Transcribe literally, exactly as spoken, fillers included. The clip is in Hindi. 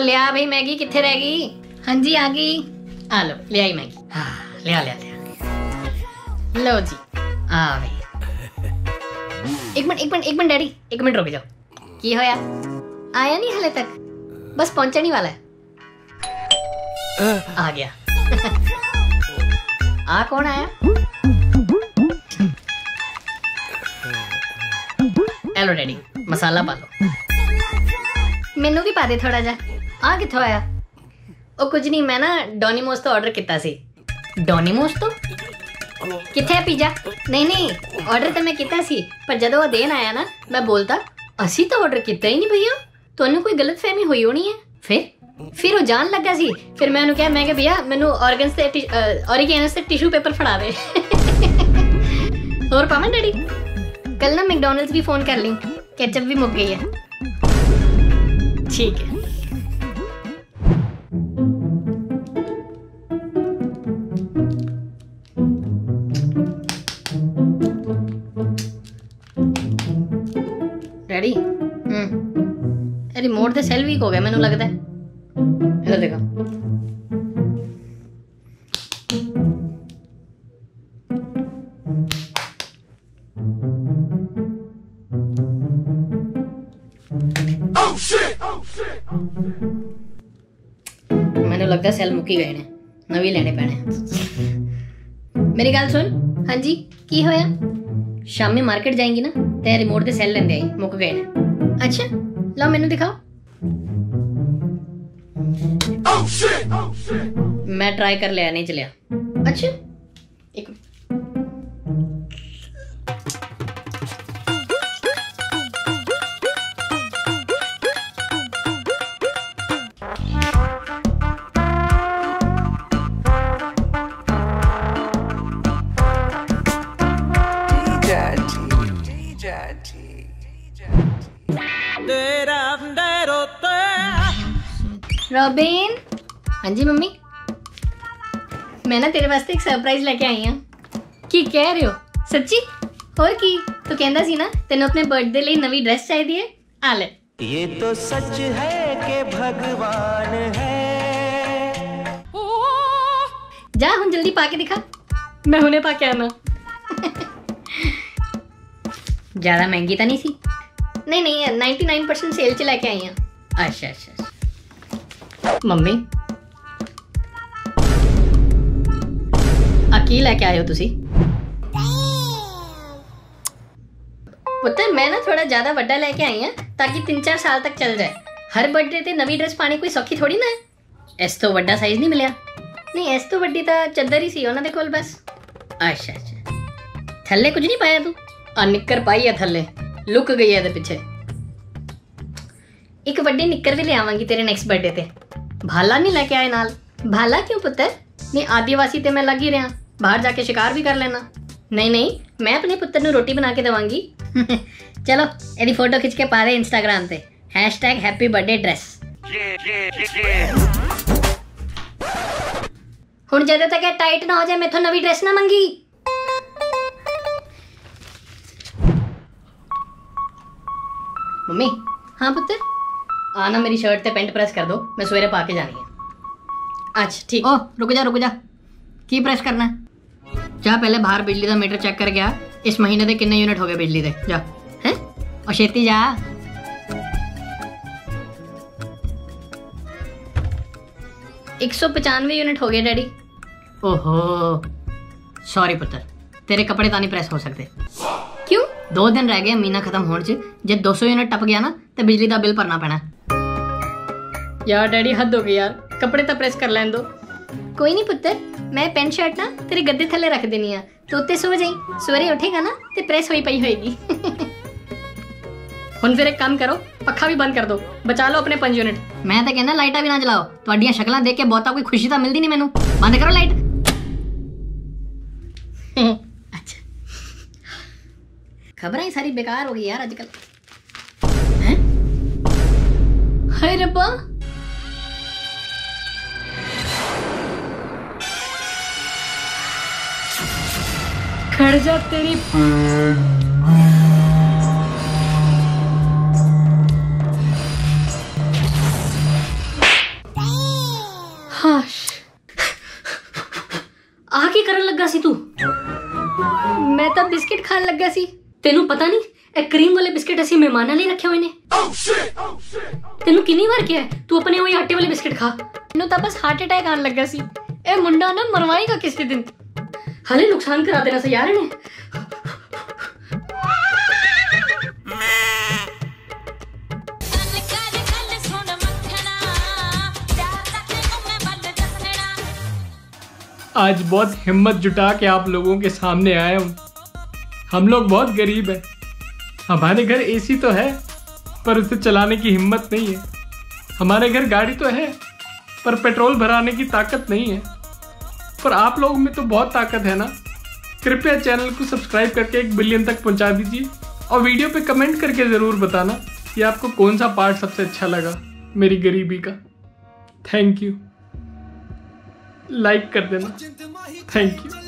लिया भाई मैगी किथे रह गई? हाँ जी आ गई। आ लो ले आई मैगी। हाँ लिया लिया लिया लो जी। आ भाई एक मिनट एक मिनट एक मिनट डैडी एक मिनट रुक जाओ। की होया? आया नहीं हले तक? बस पहुंचने ही वाला है। आ गया। आ कौन आया? हेलो डैडी मसाला पा लो। मैनू भी पा दे थोड़ा जा। आ किथों आया? ओ कुछ नहीं मैं ना डोनिमोस तो ऑर्डर किया सी। डोनिमोस तो किथे है पिज़्ज़ा? नहीं नहीं ऑर्डर तो मैं किया सी पर जदों वो देन आया ना मैं बोलता असी तो ऑर्डर किया ही नहीं भैया तुहानू कोई गलत फहमी हुई होनी है। फिर फिर वो जान लगा सी। फिर मैं क्या मैं भैया मैनू ऑर्गन से ऑरिगेनो से टिश्यू पेपर फड़ा दे। और पावन डैडी कल ना मैकडॉनल्ड्स भी फोन कर ली केचप भी मुक गई है। ठीक है। डैडी हम्म रिमोट दे सेल वीक हो गया मैनू लगता है। इधर देखो मैंने लगता है सेल मुक्की गए ने नवी लेने पैने। मेरी गल सुन। हाँ जी की होया? शामी मार्केट जाएंगी ना ते रिमोट दे सेल लेंदे आई मुक गए ने। अच्छा लो मैनू दिखाओ। oh, shit! Oh, shit! मैं ट्राई कर लिया नहीं चलिया। अच्छा एक रॉबिन। हाँ जी मम्मी मैं ना तेरे वास्ते एक सरप्राइज लेके आई हूँ। की कह रहे हो? सच्ची? और की तू कहंदा सी ना तेन अपने बर्थडे लिए नवी ड्रेस चाहिए है। आ ले। ये तो सच है कि भगवान है। जा हुन जल्दी पाके दिखा। मैं हुने पाके आना। ज्यादा महंगी तो नहीं सी? नहीं नहीं नाइन्टी नाइन परसेंट सेल च लेके आई हूँ। अच्छा अच्छा अच्छा मम्मी आ की लेके आए हो तुसी? पुत्र मैं ना थोड़ा ज्यादा बड़ा लेके आई हूं ताकि तीन चार साल तक चल जाए। हर बर्थडे ते नवी ड्रेस पानी कोई सौखी थोड़ी ना है। इस तो बड़ा साइज नहीं मिलया। नहीं इस तो बड़ी तो चद्दर ही सी उन्हां दे कोल बस। अच्छा अच्छा थल्ले कुछ नहीं पाया तू? आ निक्कर पाई है थल्ले लुक गई है पीछे। एक बड़ी निक्कर भी ले आवांगी तेरे नेक्स्ट बर्थडे ते। भाला नहीं लेके आए नाल? भाला क्यों पुत्र? नहीं आदिवासी ते मैं लग ही रहा बाहर जाके शिकार भी कर लेना। नहीं नहीं मैं अपने पुत्र नु रोटी बना के देवांगी। चलो एदी फोटो खिंच के पा दे इंस्टाग्राम ते हैशटैग हैप्पी बर्थडे ड्रेस। हुन जदों तक टाइट ना हो जाए मेथों नवी ड्रेस ना मंगी। मम्मी हाँ पुत्र आना मेरी शर्ट ते पेंट प्रेस कर दो मैं सवेरे पा के जानी है। अच्छा ठीक। ओ रुक जा रुक जा की प्रेस करना है? जा पहले बाहर बिजली का मीटर चेक कर गया इस महीने दे कितने यूनिट हो गए बिजली दे। जा हैं और छेती जा। एक सौ पचानवे यूनिट हो गए डैडी। ओहो सॉरी पुत्र तेरे कपड़े तो नहीं प्रेस हो सकते। क्यों? दो दिन रह गए महीना खत्म होने च जे दो सौ यूनिट टप गया ना तो बिजली का बिल भरना पैना। यार डैडी हद हो गई यार कपड़े तो प्रेस कर लैन दो। कोई नहीं पुत्र मैं पेंट शर्ट ना तेरे गद्दे थले रख देनी है तो उत्ते सो जाई सवेरे उठेगा ना तो प्रेस होई पई होएगी। हुन फिर एक काम करो पक्खा भी बंद कर दो बचा लो अपने पांच यूनिट। मैं तो कहना लाइटा भी ना जलाओ तुहाडियां शक्लां देख के बहुता कोई खुशी तो मिलती नहीं मैनू। बंद करो लाइट। अच्छा खबरें ही सारी बेकार हो गई यार आजकल। हाय रब्बा खड़ जा तेरी। आ की करन लगा सी तू? मैं तो बिस्किट खान लगा सी। तेनू पता नहीं ए क्रीम वाले बिस्किट ऐसे मेहमाना लिए रखे हुए ने। तेनू कितनी बार किया है तू अपने वही आटे वाले बिस्किट खा। तेनू तो बस हार्ट अटैक आने लगा सी। ए मुंडा ना मरवाएगा किसी दिन। हाले नुकसान करा देना सा यार ने। आज बहुत हिम्मत जुटा के आप लोगों के सामने आया हूँ। हम लोग बहुत गरीब हैं। हमारे घर एसी तो है पर उसे चलाने की हिम्मत नहीं है। हमारे घर गाड़ी तो है पर पेट्रोल भराने की ताकत नहीं है। पर आप लोगों में तो बहुत ताकत है ना। कृपया चैनल को सब्सक्राइब करके एक बिलियन तक पहुंचा दीजिए और वीडियो पे कमेंट करके ज़रूर बताना कि आपको कौन सा पार्ट सबसे अच्छा लगा मेरी गरीबी का। Thank you. लाइक कर देना। Thank you.